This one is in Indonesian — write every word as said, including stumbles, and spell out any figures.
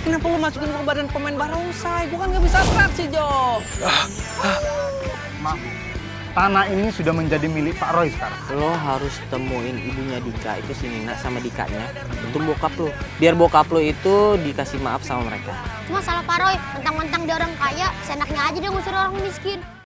kenapa lu masukin ke badan pemain barongsai? Gua kan nggak bisa atraksi, Jo. Mak, tanah ini sudah menjadi milik Pak Roy sekarang. Lo harus temuin ibunya Dika, itu si Nina sama Dikanya. Itu bokap lo. Biar bokap lo itu dikasih maaf sama mereka. Cuma salah Pak Roy, mentang-mentang dia orang kaya, seenaknya aja dia ngusir orang miskin.